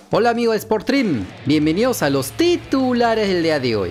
Hola amigos de Sportstream, bienvenidos a los titulares del día de hoy.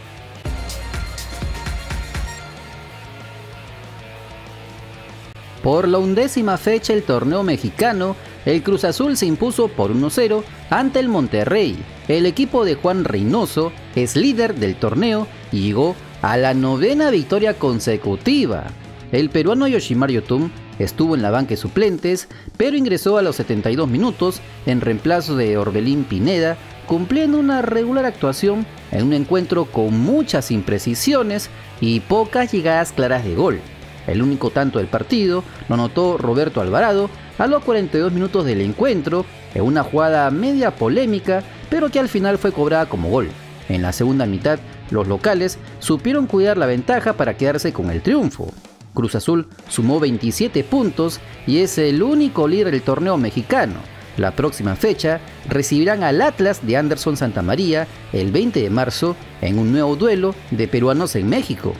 Por la 11ª fecha del torneo mexicano, el Cruz Azul se impuso por 1-0 ante el Monterrey. El equipo de Juan Reynoso es líder del torneo y llegó a la 9ª victoria consecutiva. El peruano Yoshimar Yotun estuvo en la banca de suplentes, pero ingresó a los 72 minutos en reemplazo de Orbelín Pineda, cumpliendo una regular actuación en un encuentro con muchas imprecisiones y pocas llegadas claras de gol. El único tanto del partido lo anotó Roberto Alvarado a los 42 minutos del encuentro, en una jugada media polémica, pero que al final fue cobrada como gol. En la segunda mitad, los locales supieron cuidar la ventaja para quedarse con el triunfo. Cruz Azul sumó 27 puntos y es el único líder del torneo mexicano. La próxima fecha recibirán al Atlas de Anderson Santamaría el 20 de marzo en un nuevo duelo de peruanos en México.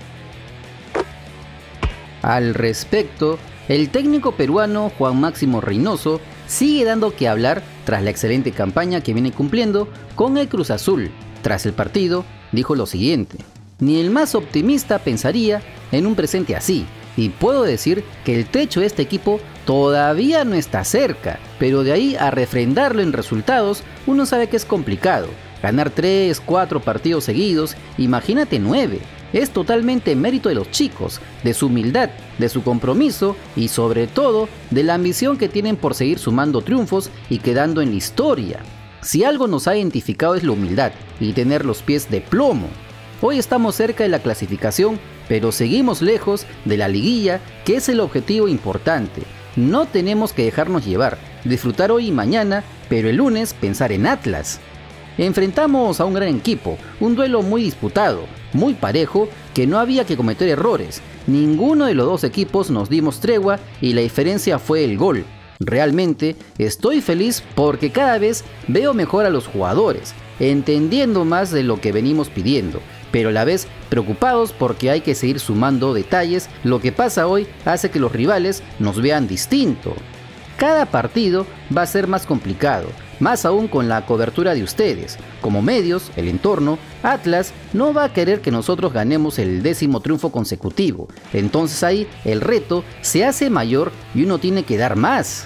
Al respecto, el técnico peruano Juan Máximo Reynoso sigue dando que hablar tras la excelente campaña que viene cumpliendo con el Cruz Azul. Tras el partido, dijo lo siguiente: ni el más optimista pensaría en un presente así, y puedo decir que el techo de este equipo todavía no está cerca, pero de ahí a refrendarlo en resultados, uno sabe que es complicado. Ganar 3, 4 partidos seguidos, imagínate 9. Es totalmente mérito de los chicos, de su humildad, de su compromiso y sobre todo de la ambición que tienen por seguir sumando triunfos y quedando en la historia. Si algo nos ha identificado es la humildad y tener los pies de plomo. Hoy estamos cerca de la clasificación, pero seguimos lejos de la liguilla, que es el objetivo importante. No tenemos que dejarnos llevar, disfrutar hoy y mañana, pero el lunes pensar en Atlas. Enfrentamos a un gran equipo, un duelo muy disputado, muy parejo, que no había que cometer errores. Ninguno de los dos equipos nos dimos tregua y la diferencia fue el gol. Realmente estoy feliz porque cada vez veo mejor a los jugadores, entendiendo más de lo que venimos pidiendo, pero a la vez preocupados porque hay que seguir sumando detalles. Lo que pasa hoy hace que los rivales nos vean distinto. Cada partido va a ser más complicado, más aún con la cobertura de ustedes. Como medios, el entorno, Atlas no va a querer que nosotros ganemos el 10º triunfo consecutivo. Entonces ahí el reto se hace mayor y uno tiene que dar más.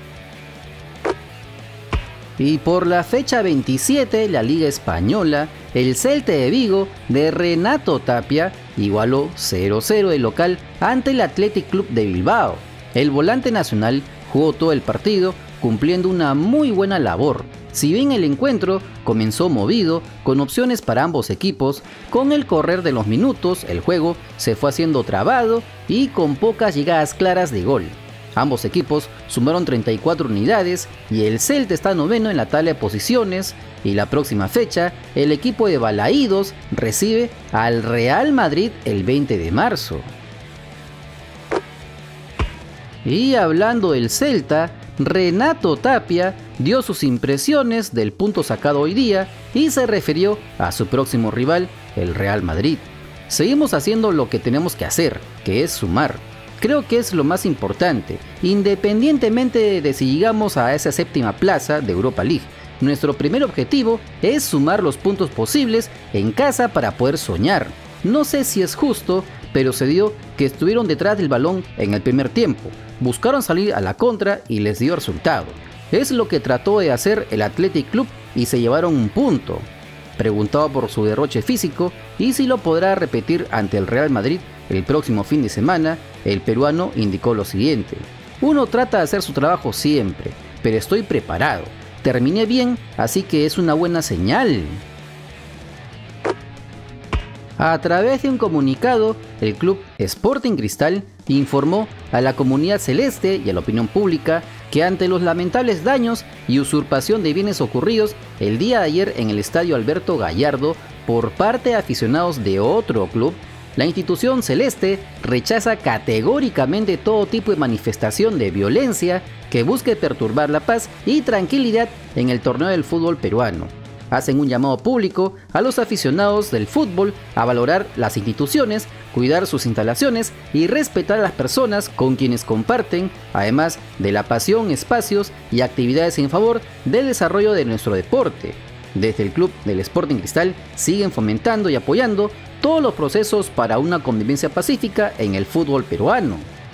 Y por la fecha 27, la Liga Española, el Celta de Vigo de Renato Tapia igualó 0-0 de local ante el Athletic Club de Bilbao. El volante nacional jugó todo el partido, cumpliendo una muy buena labor. Si bien el encuentro comenzó movido, con opciones para ambos equipos, con el correr de los minutos el juego se fue haciendo trabado y con pocas llegadas claras de gol. Ambos equipos sumaron 34 unidades y el Celta está noveno en la tabla de posiciones, y la próxima fecha el equipo de Balaídos recibe al Real Madrid el 20 de marzo. Y hablando del Celta, Renato Tapia dio sus impresiones del punto sacado hoy día y se refirió a su próximo rival, el Real Madrid. Seguimos haciendo lo que tenemos que hacer, que es sumar. Creo que es lo más importante, independientemente de si llegamos a esa 7ª plaza de Europa League. Nuestro primer objetivo es sumar los puntos posibles en casa para poder soñar. No sé si es justo, pero se dio que estuvieron detrás del balón en el primer tiempo, buscaron salir a la contra y les dio resultado. Es lo que trató de hacer el Athletic Club y se llevaron un punto. Preguntado por su derroche físico y si lo podrá repetir ante el Real Madrid el próximo fin de semana, el peruano indicó lo siguiente: uno trata de hacer su trabajo siempre, pero estoy preparado. Terminé bien, así que es una buena señal. A través de un comunicado, el club Sporting Cristal informó a la comunidad celeste y a la opinión pública que ante los lamentables daños y usurpación de bienes ocurridos el día de ayer en el estadio Alberto Gallardo por parte de aficionados de otro club, la institución celeste rechaza categóricamente todo tipo de manifestación de violencia que busque perturbar la paz y tranquilidad en el torneo del fútbol peruano. hacen un llamado público a los aficionados del fútbol a valorar las instituciones, cuidar sus instalaciones y respetar a las personas con quienes comparten, además de la pasión, espacios y actividades en favor del desarrollo de nuestro deporte. Desde el club del Sporting Cristal siguen fomentando y apoyando todos los procesos para una convivencia pacífica en el fútbol peruano.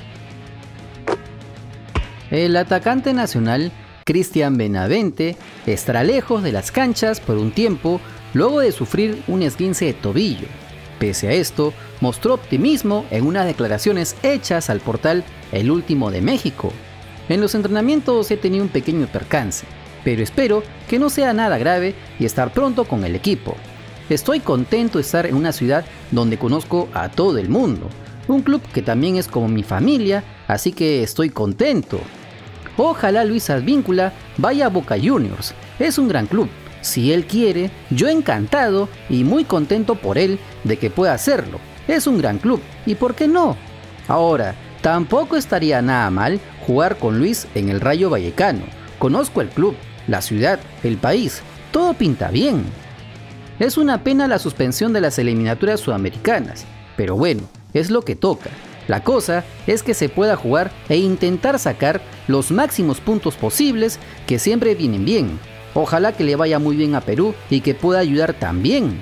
El atacante nacional Cristian Benavente estará lejos de las canchas por un tiempo luego de sufrir un esguince de tobillo. Pese a esto, mostró optimismo en unas declaraciones hechas al portal El Último de México. En los entrenamientos he tenido un pequeño percance, pero espero que no sea nada grave y estar pronto con el equipo. Estoy contento de estar en una ciudad donde conozco a todo el mundo, un club que también es como mi familia, así que estoy contento. Ojalá Luis Advíncula vaya a Boca Juniors, es un gran club. Si él quiere, yo encantado y muy contento por él de que pueda hacerlo. Es un gran club, ¿y por qué no? Ahora, tampoco estaría nada mal jugar con Luis en el Rayo Vallecano. Conozco el club, la ciudad, el país, todo pinta bien. Es una pena la suspensión de las eliminatorias sudamericanas, pero bueno, es lo que toca. La cosa es que se pueda jugar e intentar sacar los máximos puntos posibles que siempre vienen bien. Ojalá que le vaya muy bien a Perú y que pueda ayudar también.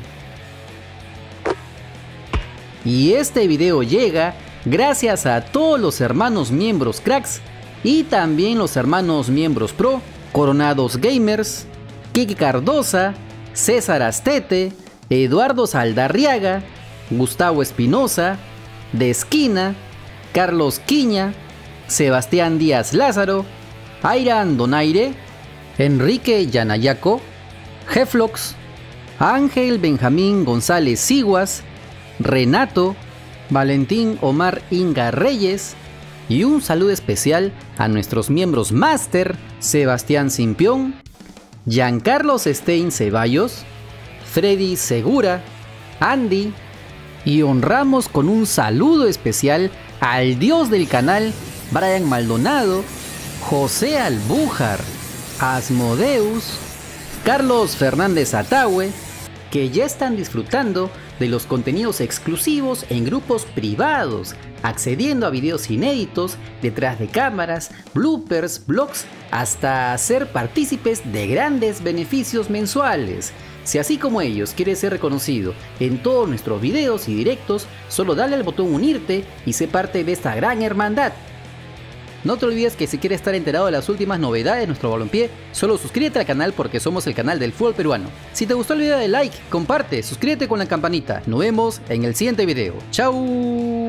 Y este video llega gracias a todos los hermanos miembros cracks y también los hermanos miembros pro, Coronados Gamers, Kiki Cardosa, César Astete, Eduardo Saldarriaga, Gustavo Espinosa, De Esquina, Carlos Quiña, Sebastián Díaz Lázaro, Airan Donaire, Enrique Yanayaco, Jeflox, Ángel Benjamín González Siguas, Renato, Valentín Omar Inga Reyes y un saludo especial a nuestros miembros Máster, Sebastián Simpión, Giancarlos Stein Ceballos, Freddy Segura, Andy, y honramos con un saludo especial al dios del canal, Brian Maldonado, José Albújar, Asmodeus, Carlos Fernández Atahue, que ya están disfrutando de los contenidos exclusivos en grupos privados, accediendo a videos inéditos, detrás de cámaras, bloopers, vlogs, hasta ser partícipes de grandes beneficios mensuales. Si así como ellos quieres ser reconocido en todos nuestros videos y directos, solo dale al botón unirte y sé parte de esta gran hermandad. No te olvides que si quieres estar enterado de las últimas novedades de nuestro balompié, solo suscríbete al canal porque somos el canal del fútbol peruano. Si te gustó el video, dale like, comparte, suscríbete con la campanita. Nos vemos en el siguiente video. ¡Chao!